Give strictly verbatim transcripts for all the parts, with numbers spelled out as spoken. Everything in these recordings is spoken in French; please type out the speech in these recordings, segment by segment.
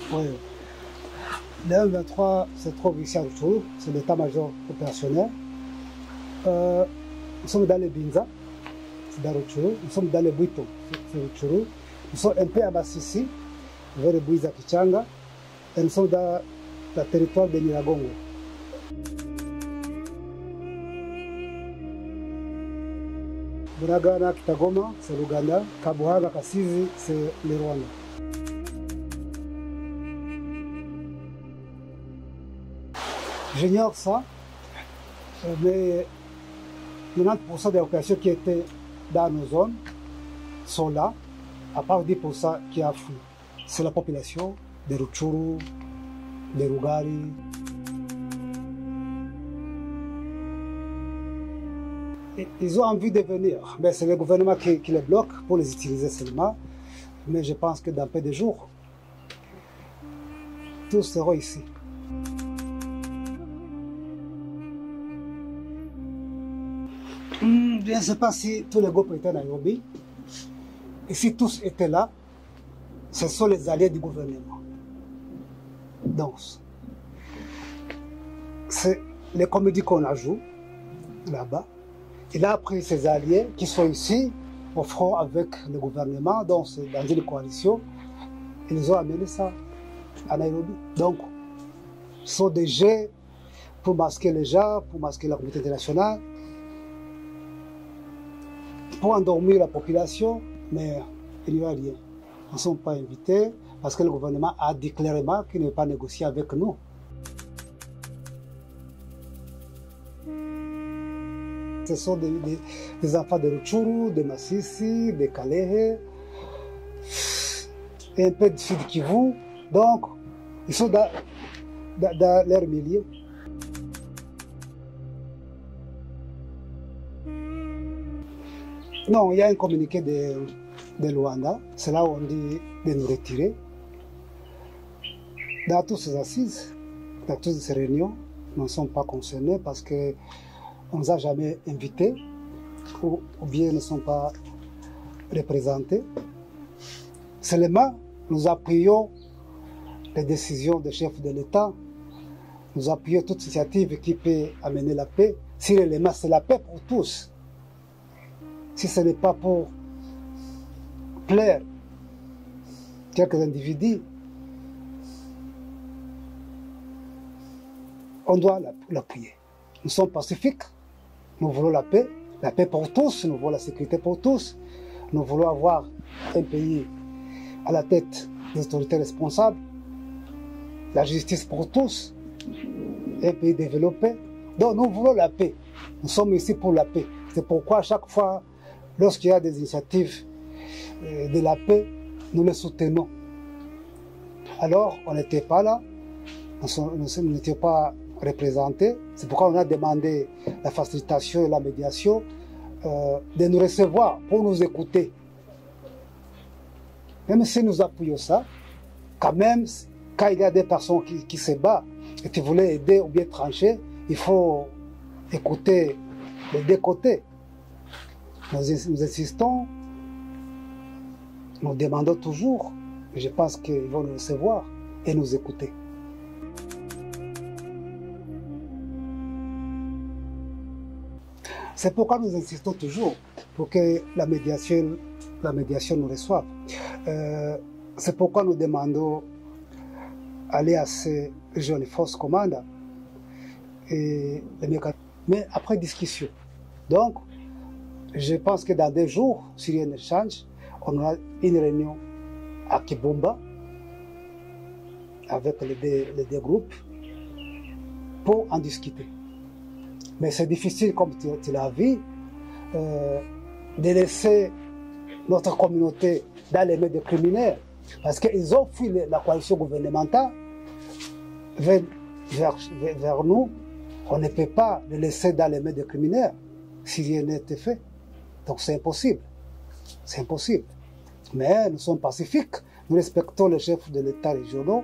Oui. Le M vingt-trois se trouve ici à Rutshuru, c'est l'état-major opérationnel. Euh, nous sommes dans les Binza, c'est dans Rutshuru. Nous sommes dans les Bwito, c'est Rutshuru. Nous sommes un peu à Masisi, vers le Bwiza Kichanga. Et nous sommes dans le territoire de Nyiragongo. Bunagana, Kitagoma, c'est l'Ouganda. Kabuhaga, Kasizi, c'est le Rwanda. J'ignore ça, mais quatre-vingt-dix pour cent des populations qui étaient dans nos zones sont là, à part dix pour cent qui a fui. C'est la population de Rutshuru, de Rugari. Ils ont envie de venir, mais c'est le gouvernement qui, qui les bloque pour les utiliser seulement. Mais je pense que dans peu de jours, tous seront ici. Hmm, je ne sais pas si tous les groupes étaient à Nairobi. Et si tous étaient là, ce sont les alliés du gouvernement. Donc, c'est les comédies qu'on a jouées là-bas. Il a pris ses alliés qui sont ici au front avec le gouvernement, donc c'est dans une coalition. Ils ont amené ça à Nairobi. Donc, ce sont des jets pour masquer les gens, pour masquer la communauté internationale, pour endormir la population, mais il n'y a rien. Nous ne sommes pas invités parce que le gouvernement a dit clairement qu'il ne veut pas négocier avec nous. Ce sont des, des, des enfants de Rutshuru, de Masisi, de Kalehe, et un peu de Sud Kivu. Donc, ils sont dans, dans, dans leur milieu. Non, il y a un communiqué de, de Luanda, c'est là où on dit de nous retirer. Dans toutes ces assises, dans toutes ces réunions, nous ne sommes pas concernés parce que on ne nous a jamais invités ou, ou bien ne sont pas représentés. Seulement, nous appuyons les décisions des chefs de l'État, nous appuyons toute initiative qui peut amener la paix. Si l'élément, c'est la paix pour tous. Si ce n'est pas pour plaire quelques individus, on doit l'appuyer. Nous sommes pacifiques. Nous voulons la paix, la paix pour tous, nous voulons la sécurité pour tous. Nous voulons avoir un pays à la tête des autorités responsables, la justice pour tous, un pays développé. Donc nous voulons la paix. Nous sommes ici pour la paix. C'est pourquoi à chaque fois, lorsqu'il y a des initiatives de la paix, nous les soutenons. Alors, on n'était pas là, nous n'étions pas représentés. C'est pourquoi on a demandé la facilitation et la médiation euh, de nous recevoir pour nous écouter. Même si nous appuyons ça, quand même, quand il y a des personnes qui, qui se battent et qui voulaient aider ou bien trancher, il faut écouter les deux côtés. Nous, nous insistons, nous demandons toujours, et je pense qu'ils vont nous recevoir et nous écouter. C'est pourquoi nous insistons toujours pour que la médiation, la médiation nous reçoive. Euh, c'est pourquoi nous demandons aller à ces jeunes forces commandes, et mais après discussion. Donc, je pense que dans deux jours, s'il y a un échange, on aura une réunion à Kibumba avec les deux, les deux groupes pour en discuter. Mais c'est difficile, comme tu, tu l'as vu, euh, de laisser notre communauté dans les mains des criminels. Parce qu'ils ont fui la coalition gouvernementale vers, vers, vers nous. On ne peut pas les laisser dans les mains des criminels si rien n'a été fait. Donc c'est impossible. C'est impossible. Mais nous sommes pacifiques. Nous respectons les chefs de l'État régionaux.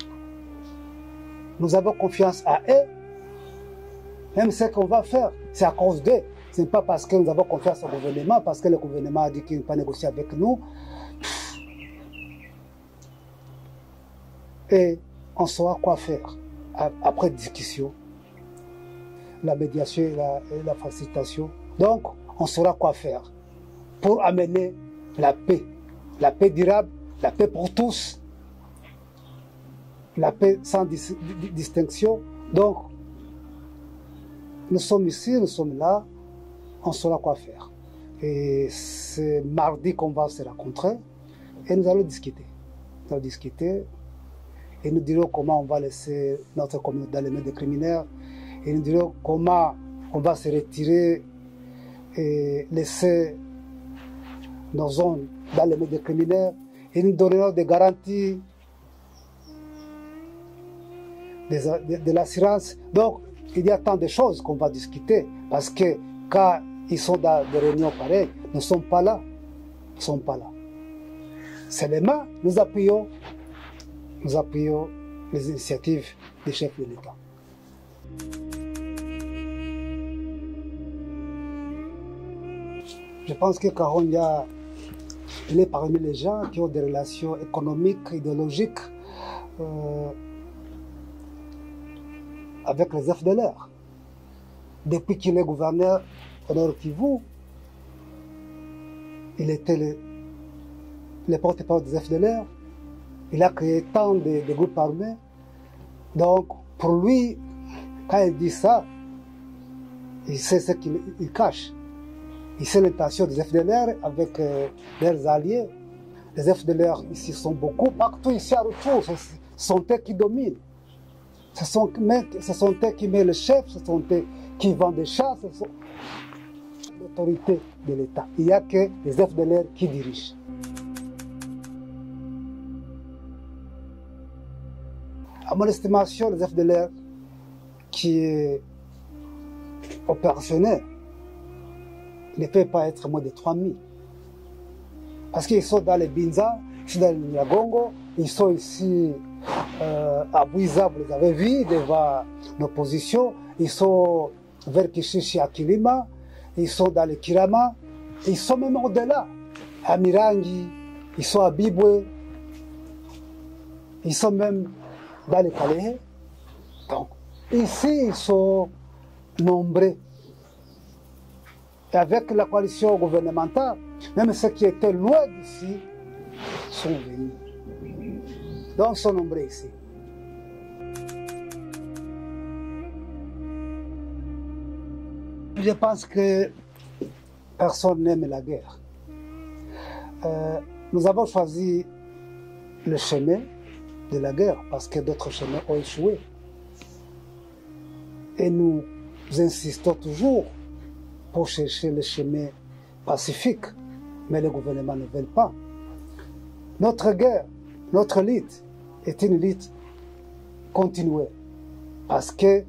Nous avons confiance à eux. Même ce qu'on va faire, c'est à cause d'eux. Ce n'est pas parce que nous avons confiance au gouvernement, parce que le gouvernement a dit qu'il ne va pas négocier avec nous. et on saura quoi faire après discussion, la médiation et la, et la facilitation. Donc, on saura quoi faire pour amener la paix, la paix durable, la paix pour tous, la paix sans dis distinction. Donc, nous sommes ici, nous sommes là, on saura quoi faire. Et c'est mardi qu'on va se rencontrer et nous allons discuter. Nous allons discuter et nous dirons comment on va laisser notre communauté dans les mains des criminels et nous dirons comment on va se retirer et laisser nos zones dans les mains des criminels et nous donnerons des garanties, de, de, de l'assurance. Donc, il y a tant de choses qu'on va discuter parce que quand ils sont dans des réunions pareilles, nous ne sommes pas là. Nous ne sommes pas là. Seulement, nous appuyons, nous appuyons les initiatives des chefs de l'État. Je pense que Karonja, il est parmi les gens qui ont des relations économiques, idéologiques euh, avec les F D L R. Depuis qu'il est gouverneur au Nord Kivu, il était le, le porte-parole des F D L R. Il a créé tant de, de groupes armés. Donc, pour lui, quand il dit ça, il sait ce qu'il cache. Il sait l'intention des F D L R avec euh, leurs alliés. Les F D L R ici sont beaucoup, partout ici à retour, ce sont eux qui dominent. Ce sont, ce sont eux qui mettent le chef, ce sont eux qui vendent des chats, ce sont l'autorité de l'État. Il n'y a que les F D L R qui dirigent. À mon estimation, les F D L R qui est opérationnel ne peut pas être moins de trois mille. Parce qu'ils sont dans les Binza, ils sont dans le Nyagongo, ils sont ici euh, à Bouiza, vous les avez vus, devant nos positions, ils sont vers Kishishi à Kilima, ils sont dans le Kirama, ils sont même au-delà, à Mirangi, ils sont à Bibwe, ils sont même dans les Calais. Donc, ici, ils sont nombreux. Et avec la coalition gouvernementale, même ceux qui étaient loin d'ici sont venus. Donc, ils sont nombreux ici. Je pense que personne n'aime la guerre. Euh, nous avons choisi le chemin de la guerre parce que d'autres chemins ont échoué. Et nous insistons toujours pour chercher le chemin pacifique, mais les gouvernements ne veulent pas. Notre guerre, notre lutte est une lutte continuée parce que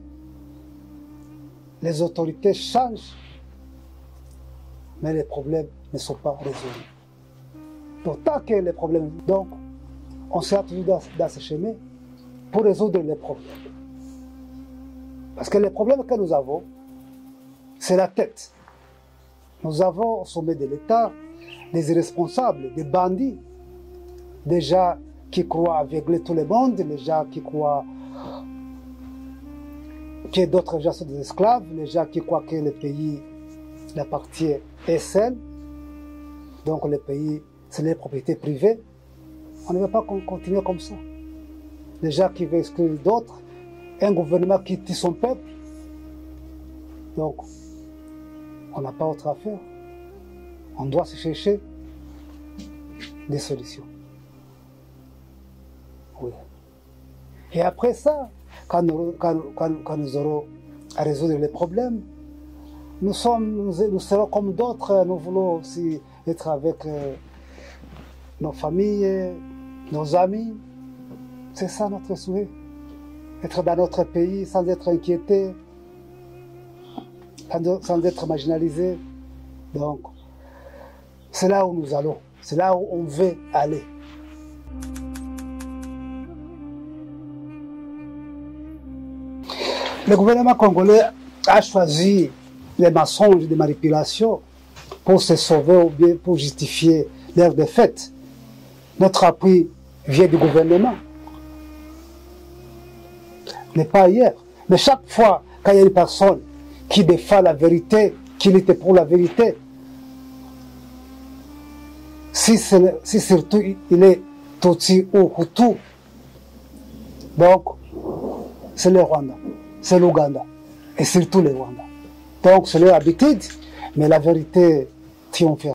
les autorités changent, mais les problèmes ne sont pas résolus. Pourtant que les problèmes, donc, on s'est attendu dans, dans ce chemin pour résoudre les problèmes. Parce que les problèmes que nous avons, c'est la tête. Nous avons au sommet de l'État des irresponsables, des bandits, des gens qui croient aveugler tout le monde, les gens qui croient que d'autres gens sont des esclaves, les gens qui croient que le pays, la partie est seule, donc le pays, c'est les propriétés privées. On ne veut pas continuer comme ça. Les gens qui veulent exclure d'autres, un gouvernement qui tue son peuple. Donc, on n'a pas autre à faire. On doit se chercher des solutions. Oui. Et après ça, quand nous, quand, quand, quand nous aurons à résoudre les problèmes, nous, sommes, nous, nous serons comme d'autres, nous voulons aussi être avec euh, nos familles, nos amis. C'est ça notre souhait. Être dans notre pays sans être inquiété, sans être marginalisé. Donc, c'est là où nous allons, c'est là où on veut aller. Le gouvernement congolais a choisi les mensonges et les manipulations pour se sauver ou bien pour justifier leur défaite. Notre appui vient du gouvernement. n'est pas ailleurs. Mais chaque fois qu'il y a une personne qui défend la vérité, qui lutte pour la vérité, si, si surtout il est Tutsi ou Hutu, donc c'est le Rwanda, c'est l'Ouganda, et surtout le Rwanda. Donc c'est leur habitude, mais la vérité triomphera.